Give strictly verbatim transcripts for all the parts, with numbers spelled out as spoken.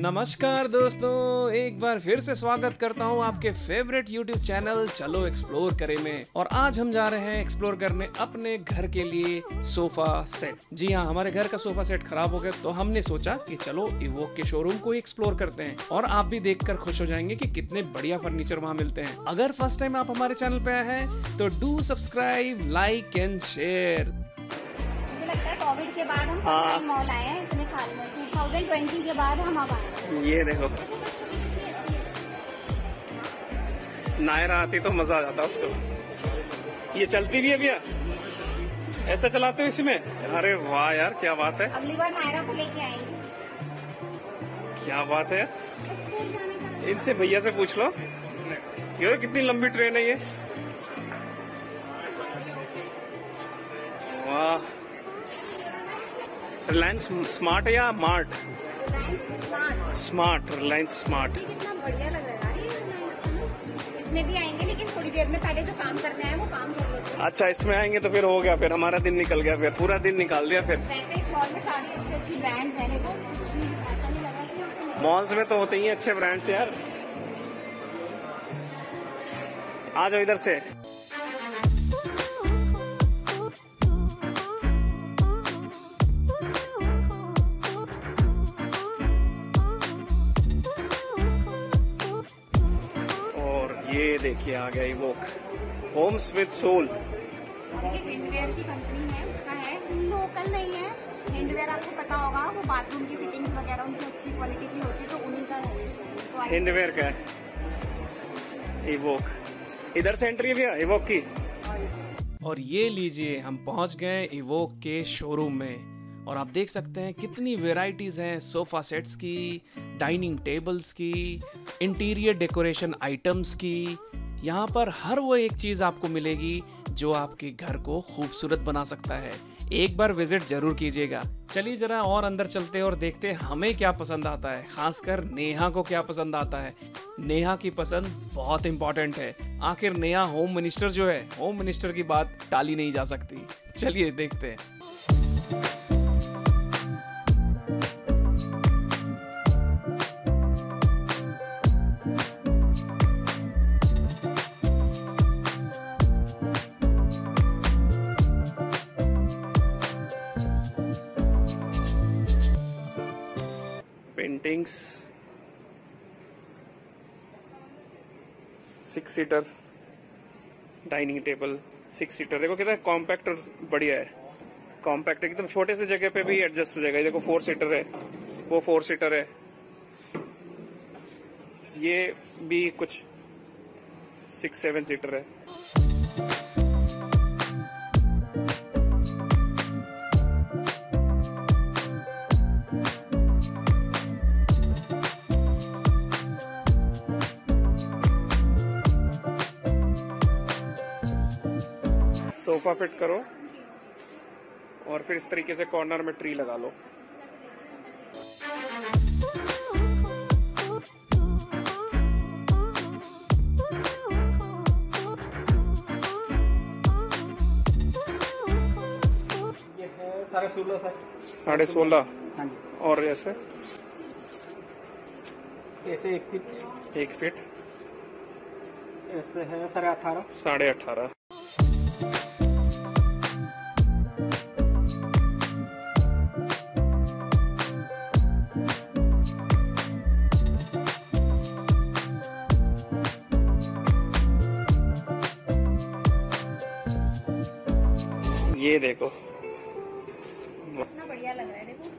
नमस्कार दोस्तों, एक बार फिर से स्वागत करता हूं आपके फेवरेट यूट्यूब चैनल चलो एक्सप्लोर करें में। और आज हम जा रहे हैं एक्सप्लोर करने अपने घर के लिए सोफा सेट। जी हाँ, हमारे घर का सोफा सेट खराब हो गया तो हमने सोचा कि चलो इवोक के शोरूम को एक्सप्लोर करते हैं और आप भी देखकर खुश हो जाएंगे कि कितने बढ़िया फर्नीचर वहाँ मिलते हैं। अगर फर्स्ट टाइम आप हमारे चैनल पे आए हैं तो do subscribe, like and share. मुझे लगता है कोविड के बाद हम हाँ। मॉल आए हैं इतने साल में, दो हज़ार बीस के बाद हम अब आए हैं। ये देखो, नायरा आती तो मजा आ जाता उसको। ये चलती भी है भैया, ऐसा चलाते हो इसमें? अरे वाह यार, क्या बात है। अगली बार नायरा को लेके आएंगे। क्या बात है, इनसे भैया से पूछ लो ये कितनी लंबी ट्रेन है ये। वाह, रिलायंस स्मार्ट है या मार्ट? Smart, Reliance smart. कितना बढ़िया लग रहा है ये। इसमें भी आएंगे लेकिन थोड़ी देर में, पहले जो काम करना है वो काम कर लेते हैं। अच्छा, इसमें आएंगे तो फिर हो गया, फिर हमारा दिन निकल गया, फिर पूरा दिन निकाल दिया। फिर वैसे इस मॉल में सारी अच्छी अच्छी ब्रांड्स हैं, देखो कुछ भी ऐसा नहीं लगा कि मॉल्स में तो होते ही अच्छे ब्रांड्स यार। आ जाओ इधर से। ये देखिए आ गया इवोक होम्स विद सोल। ये हिंडवेयर की कंपनी है, उसका है, लोकल नहीं है। हिंडवेयर आपको पता होगा, वो बाथरूम की फिटिंग्स वगैरह उनकी अच्छी क्वालिटी की होती है, तो उन्हीं का है। तो हिंडवेयर का है इवोक। इधर से एंट्री भैया इवोक की। और ये लीजिए, हम पहुंच गए इवोक के शोरूम में और आप देख सकते हैं कितनी वेराइटीज हैं सोफा सेट्स की, डाइनिंग टेबल्स की, इंटीरियर डेकोरेशन आइटम्स की। यहाँ पर हर वो एक चीज आपको मिलेगी जो आपके घर को खूबसूरत बना सकता है। एक बार विजिट जरूर कीजिएगा। चलिए जरा और अंदर चलते हैं और देखते हैं हमें क्या पसंद आता है, खासकर नेहा को क्या पसंद आता है। नेहा की पसंद बहुत इंपॉर्टेंट है, आखिर नेहा होम मिनिस्टर जो है, होम मिनिस्टर की बात टाली नहीं जा सकती। चलिए देखते हैं। Paintings, six seater dining table, six seater. देखो कितना कॉम्पैक्ट और बढ़िया है। कॉम्पैक्ट एकदम, छोटे से जगह पे भी एडजस्ट हो जाएगा। ये देखो फोर सीटर है, वो फोर सीटर है। ये भी कुछ सिक्स सेवन सीटर है। सोफा फिट करो और फिर इस तरीके से कॉर्नर में ट्री लगा लो। ये है साढ़े सोलह सर साढ़े सोलह। हाँ जी। और ऐसे ऐसे एक फीट एक फीट ऐसे है साढ़े अठारह साढ़े अठारह। ये देखो कितना बढ़िया लग रहा है, देखो।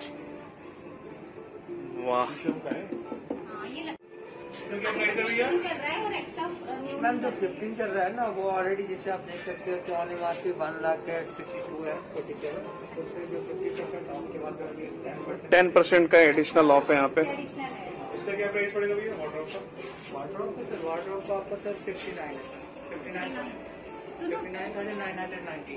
वाह, हाँ, ये लग... चल रहा है और एक्स्ट्रा मैम जो फिफ्टीन चल रहा है ना, वो ऑलरेडी जैसे आप देख सकते हो कि ऑन वास्ते वन लाख सिक्सटी टू है फोर्टी सेवन, उसमें जो फिफ्टी परसेंट ऑफ के बाद टेन परसेंट का एडिशनल ऑफ है यहाँ पे। एडिशनल है। इसका क्या प्राइस पड़ेगा भैया वार्डरोब का? वार्डरोब का सर, वार्डरोब का आपका सर फिफ्टी नाइन है sir, fifty nine fifty nine thousand nine hundred ninety.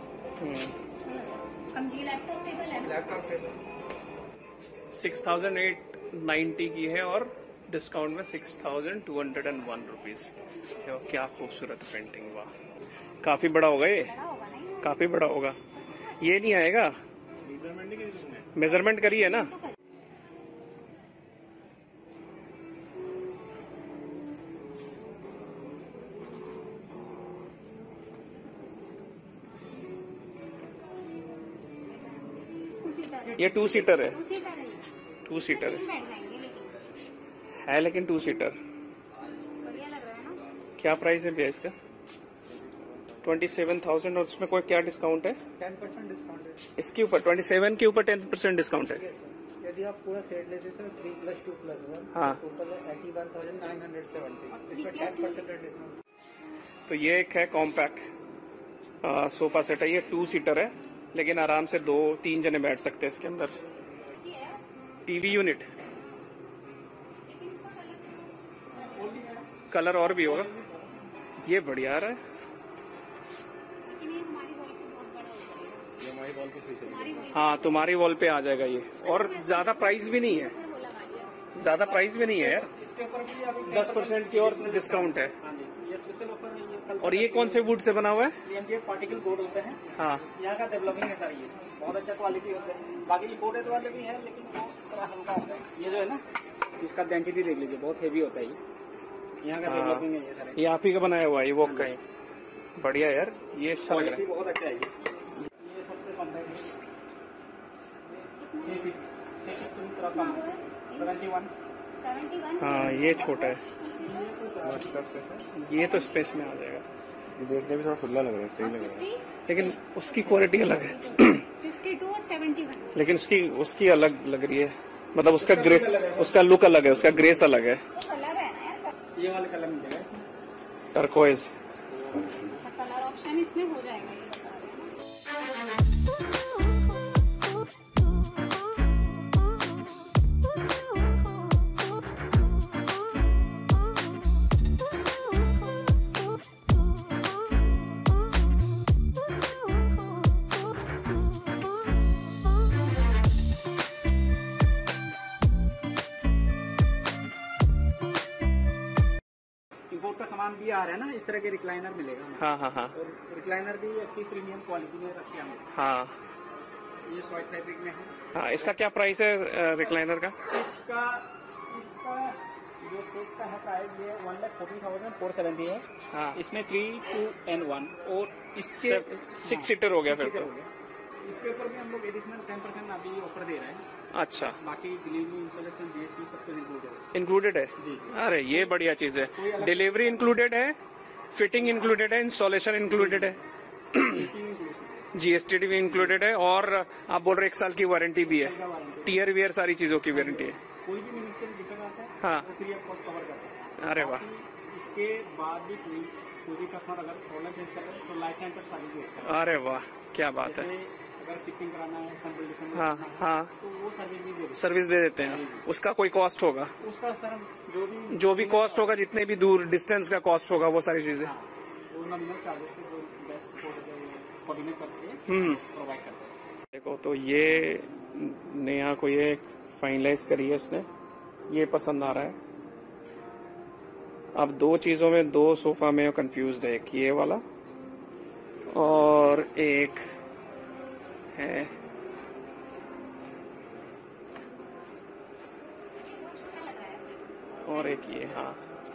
Laptop table है, laptop table six thousand eight ninety की है और डिस्काउंट में six thousand two hundred and one rupees. क्या खूबसूरत पेंटिंग, वाह। काफी बड़ा होगा ये, बड़ा होगा नहीं? काफी बड़ा होगा। ये नहीं आएगा, मेजरमेंट करी है ना। सीटर है। ये टू सीटर है, टू सीटर है, टू सीटर है, बैठ जाएंगे लेकिन है लेकिन टू सीटर। बढ़िया लग रहा है ना। क्या प्राइस है भैया इसका? Twenty seven thousand. और उसमें कोई क्या डिस्काउंट है? टेन परसेंट डिस्काउंट है इसके ऊपर ट्वेंटी सेवन के ऊपर टेन परसेंट डिस्काउंट है। Yes, sir. यदि आप पूरा सेट लेते sir three plus two plus one हाँ। Total eighty one thousand nine hundred seventy, इसमें टेन परसेंट डिस्काउंट। तो ये एक है कॉम्पैक्ट सोफा सेट है, ये टू सीटर है लेकिन आराम से दो तीन जने बैठ सकते हैं इसके अंदर। टीवी यूनिट, कलर और भी होगा, ये बढ़िया आ रहा है। लेकिन ये हमारी वॉल पे बहुत बड़ा हो जाएगा। हमारी वॉल पे हमारी वॉल हाँ तुम्हारी वॉल पे आ जाएगा ये, और ज्यादा प्राइस भी नहीं है, पे वो लगा दिया। ज्यादा प्राइस भी नहीं है यार, इसके ऊपर भी अभी दस परसेंट की और डिस्काउंट है। हाँ जी, ये स्पेशल ऑफर है। ये कल और ये कौन से वुड से बना हुआ है? ये एमडीएफ पार्टिकल बोर्ड होते हैं, हाँ यहाँ का डेवलपिंग है सर, ये बहुत अच्छा क्वालिटी होता है। बाकी इम्पोर्टेड वाले भी है लेकिन वो थोड़ा हल्का होता है। ये जो है ना, इसका डेंसिटी देख लीजिए, बहुत हेवी होता है ये, यहाँ का हाँ। डेवलपिंग है ये सर। ये आप ही का बनाया हुआ है ये वो का ही, बढ़िया यार, ये अच्छा लग रहा क्वालिटी बहुत अच्छा है ये। ये सबसे कम है, सेवेंटी वन। Seventy one. है। हाँ ये छोटा है, ये तो स्पेस में आ जाएगा, ये देखने में थोड़ा खुला लग रहा है, सही लग रहा है। लेकिन उसकी क्वालिटी अलग है। फिफ्टी टू और सेवेंटी वन। लेकिन उसकी उसकी अलग लग रही है, मतलब उसका ग्रेस, उसका लुक अलग है, उसका ग्रेस अलग है। तो कलर है ना यार, ये वाले कलर मिलेगा। टर्कोइज, कलर ऑप्शन इसमें हो जाएगा, ये बता रहे हैं। इम्पोर्ट का सामान भी आ रहा है ना, इस तरह के रिक्लाइनर मिलेगा हमें। हाँ हाँ हाँ और रिक्लाइनर भी अच्छी प्रीमियम क्वालिटी में रखे हैं। हाँ ये सॉफ्ट फैब्रिक में है। हाँ। इसका क्या प्राइस है रिक्लाइनर का? इसका इसका जो सेट का है प्राइस ये one lakh forty thousand four seventy है। हाँ इसमें थ्री टू एन वन और इसके सिक्स सीटर हो गया फिर सीटर तो। हो गया। इसके ऊपर भी हम लोग एडिशनल टेन परसेंट अभी ऑफर दे रहे हैं। अच्छा, बाकी डिलीवरी, इंस्टॉलेशन, जीएसटी सब कुछ इंक्लूड है। इंक्लूडेड है? जी जी। अरे ये बढ़िया चीज है, डिलीवरी इंक्लूडेड है, फिटिंग इंक्लूडेड है, इंस्टॉलेशन इंक्लूडेड है, जीएसटी भी इंक्लूडेड है, और आप बोल रहे एक साल की वारंटी भी है, टीयर वियर सारी चीजों की वारंटी है। कोई भी लिमिट से डिफेक्ट आता है हाँ। वो फ्री ऑफ कॉस्ट कवर करता है। अरे वाह, बाकी इसके बाद भी कोई कोई भी कस्टमर अगर प्रॉब्लम फेस करता है तो लाइफ टाइम तक सर्विस देता है। अरे वाह क्या बात है। जैसे अगर शिपिंग कराना है, सैंपल हाँ हाँ, तो वो सर्विस भी दे देते सर्विस दे देते हैं, उसका कोई कॉस्ट होगा? हैं। उसका सर जो भी जो भी कॉस्ट होगा, जितने भी दूर डिस्टेंस का कॉस्ट होगा, वो सारी चीजें। हाँ, वो नॉमिनल चार्जेस पे जो बेस्ट कोऑर्डिनेट करके हम्म, प्रोवाइड करते हैं। देखो तो ये नेहा को ये फाइनलाइज करी है इसने, ये पसंद आ रहा है। अब दो चीजों में, दो सोफा में कंफ्यूज है, एक ये वाला और एक है और एक ये। हाँ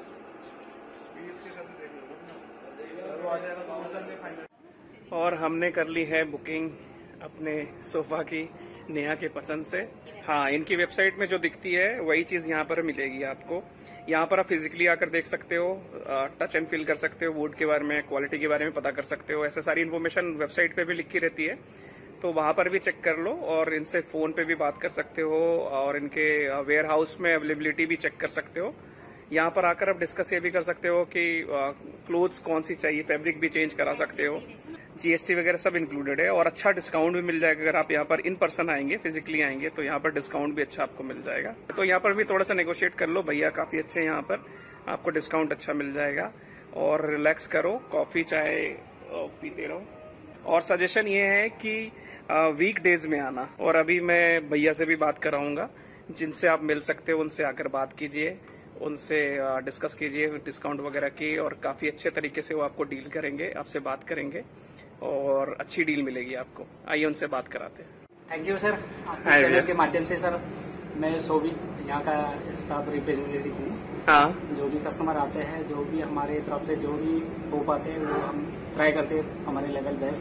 और हमने कर ली है बुकिंग अपने सोफा की नेहा के पसंद से। हाँ, इनकी वेबसाइट में जो दिखती है वही चीज यहाँ पर मिलेगी आपको। यहाँ पर आप फिजिकली आकर देख सकते हो, टच एंड फील कर सकते हो, वुड के बारे में, क्वालिटी के बारे में पता कर सकते हो। ऐसे सारी इन्फॉर्मेशन वेबसाइट पे भी लिखी रहती है, तो वहां पर भी चेक कर लो, और इनसे फोन पे भी बात कर सकते हो, और इनके वेयर हाउस में अवेलेबिलिटी भी चेक कर सकते हो। यहाँ पर आकर आप डिस्कस ये भी कर सकते हो कि क्लोथ्स कौन सी चाहिए, फैब्रिक भी चेंज करा सकते हो, जीएसटी वगैरह सब इंक्लूडेड है, और अच्छा डिस्काउंट भी मिल जाएगा। अगर आप यहाँ पर इन पर्सन आएंगे, फिजिकली आएंगे, तो यहाँ पर डिस्काउंट भी अच्छा आपको मिल जाएगा। तो यहाँ पर भी थोड़ा सा नेगोशिएट कर लो, भैया काफी अच्छे हैं, यहाँ पर आपको डिस्काउंट अच्छा मिल जाएगा। और रिलैक्स करो, कॉफी चाय पीते रहो। और सजेशन ये है कि वीक डेज में आना, और अभी मैं भैया से भी बात कराऊंगा, जिनसे आप मिल सकते हो उनसे आकर बात कीजिए, उनसे डिस्कस कीजिए डिस्काउंट वगैरह की, और काफी अच्छे तरीके से वो आपको डील करेंगे, आपसे बात करेंगे, और अच्छी डील मिलेगी आपको। आइए उनसे बात कराते हैं। थैंक यू सर, आपके चैनल के माध्यम से सर मैं शोभित यहाँ का स्टाफ रिप्रेजेंटेटिव हूँ। हाँ, जो भी कस्टमर आते हैं, जो भी हमारे तरफ से जो भी हो पाते हैं, वो हम ट्राई करते हैं हमारे लेवल बेस्ट।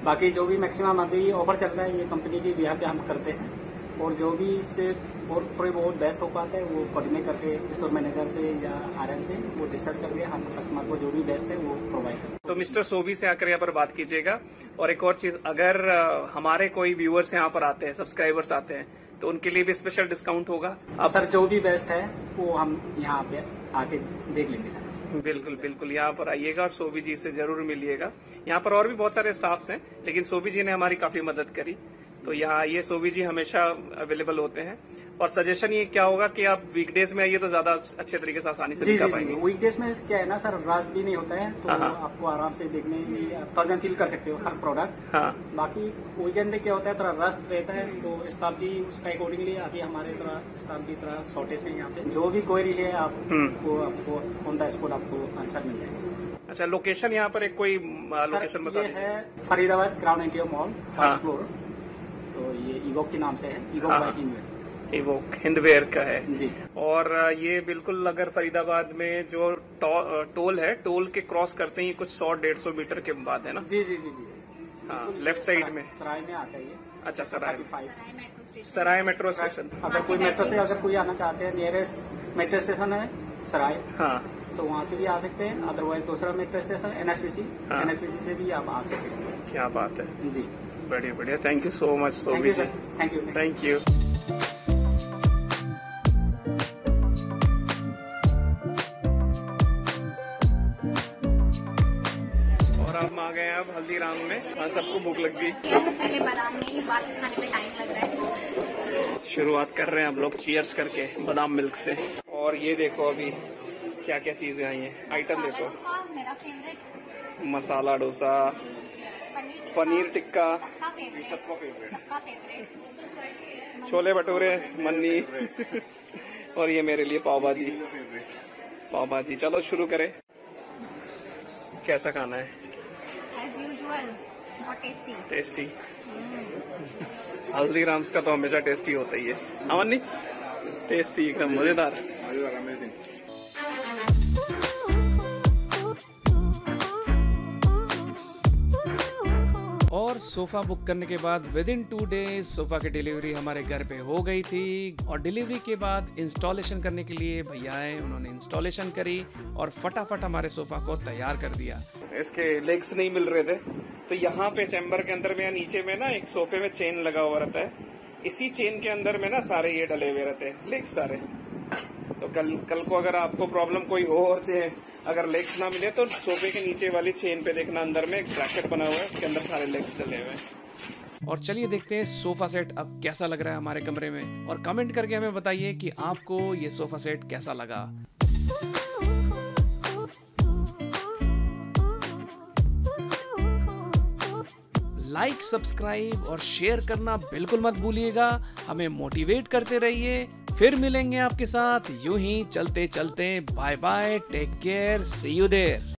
बाकी जो भी मैक्सिमम अभी ऑफर चल रहा है ये कंपनी की बिहार पे हम करते हैं, और जो भी इससे और थोड़ी बहुत बेस्ट हो पाता है वो कोऑर्डिनेट करके स्टोर मैनेजर से या आरएम से वो डिस्कस करके हम कस्टमर को जो भी बेस्ट है वो प्रोवाइड करते हैं। तो मिस्टर सोबी से आकर यहाँ पर बात कीजिएगा। और एक और चीज, अगर अ, हमारे कोई व्यूअर्स यहाँ पर आते हैं, सब्सक्राइबर्स आते हैं, तो उनके लिए भी स्पेशल डिस्काउंट होगा? अब सर जो भी बेस्ट है वो हम यहाँ पे आके देख लेंगे सर। बिल्कुल बिल्कुल, यहाँ पर आइएगा और सोबी जी से जरूर मिलिएगा। यहाँ पर और भी बहुत सारे स्टाफ्स हैं, लेकिन सोबी जी ने हमारी काफी मदद करी, तो यहाँ आइए, सोबी जी हमेशा अवेलेबल होते हैं। और सजेशन ये क्या होगा कि आप वीकडेज में आइए तो ज्यादा अच्छे तरीके से आसानी से जी दिखा जी पाएंगे। वीकडेज में क्या है ना सर, रश भी नहीं होता है, तो हाँ, हाँ। आपको आराम से देखने में थाउजेंड फील कर सकते हो हर प्रोडक्ट। हाँ, बाकी वीकेंड में क्या होता है, थोड़ा रश रहता है, तो स्टाफ भी उसका अकॉर्डिंगली अभी हमारे थोड़ा स्टाफ भी थोड़ा शॉर्टेज है यहाँ पे। जो भी क्वेरी है आप वो आपको ऑन द स्पॉट आपको आंसर मिल जाएगा। अच्छा, लोकेशन यहाँ पर एक कोई लोकेशन बता ये दीजिए। है फरीदाबाद क्राउन इंडिया मॉल हाँ। फर्स्ट फ्लोर, तो ये इवोक के नाम से है, इवोक हाँ। बाय हिंदवेयर। वो हिंदवेयर का है जी। और ये बिल्कुल अगर फरीदाबाद में जो टो, टोल है, टोल के क्रॉस करते ही कुछ सौ डेढ़ सौ मीटर के बाद है ना? जी जी जी जी हाँ, लेफ्ट साइड में। सराय में आता है ये। अच्छा, सराय में। Five Sarai metro station. अगर कोई मेट्रो से अगर कोई आना चाहते हैं, नियरेस्ट मेट्रो स्टेशन है सराय, हाँ, तो वहाँ से भी आ सकते हैं। अदरवाइज दूसरा मेट्रो स्टेशन एनएचपीसी, हाँ। एनएचपीसी से भी आप आ सकते हैं। क्या बात है, जी बढ़िया बढ़िया। Thank you so much thank सोबी यू जी, sir, thank you thank you. और हम आ गए हैं अब हल्दीराम में। हाँ, सबको भूख लग गई। पहले बादाम में ही बात खाने में टाइम लग रहा है। शुरुआत कर रहे हैं हम लोग चीयर्स करके बादाम मिल्क से। और ये देखो अभी क्या क्या चीजें आई हैं, आइटम देखो। मेरा फेवरेट मसाला डोसा, पनीर टिक्का, सबका फेवरेट, सबका फेवरेट, सबका फेवरेट, छोले भटूरे, मन्नी और ये मेरे लिए पाव भाजी। पाव भाजी, चलो शुरू करें। कैसा खाना है? एज यूजुअल बहुत टेस्टी। टेस्टी। हल्दीराम्स का तो हमेशा टेस्टी होता ही है। अमन नहीं, टेस्टी एकदम मजेदार। और सोफा बुक करने के बाद within two days sofa की डिलीवरी हमारे घर पे हो गई थी। और डिलीवरी के बाद इंस्टॉलेशन करने के लिए भैया आए, उन्होंने इंस्टॉलेशन करी और फटाफट हमारे सोफा को तैयार कर दिया। इसके लेग्स नहीं मिल रहे थे, तो यहाँ पे चैम्बर के अंदर में या नीचे में ना एक सोफे में चेन लगा हुआ रहता है, इसी चेन के अंदर में ना सारे ये डले हुए रहते हैं लेग्स सारे। तो कल कल को अगर आपको प्रॉब्लम कोई हो और अगर लेग्स ना मिले तो सोफे के नीचे वाली चेन पे देखना, अंदर में एक ब्रैकेट बना हुआ है, उसके अंदर सारे लेग्स डले हुए हैं। और चलिए देखते हैं सोफा सेट अब कैसा लग रहा है हमारे कमरे में, और कमेंट करके हमें बताइए कि आपको ये सोफा सेट कैसा लगा। लाइक, सब्सक्राइब और शेयर करना बिल्कुल मत भूलिएगा, हमें मोटिवेट करते रहिए। फिर मिलेंगे आपके साथ यूं ही चलते चलते। Bye bye, take care, see you there.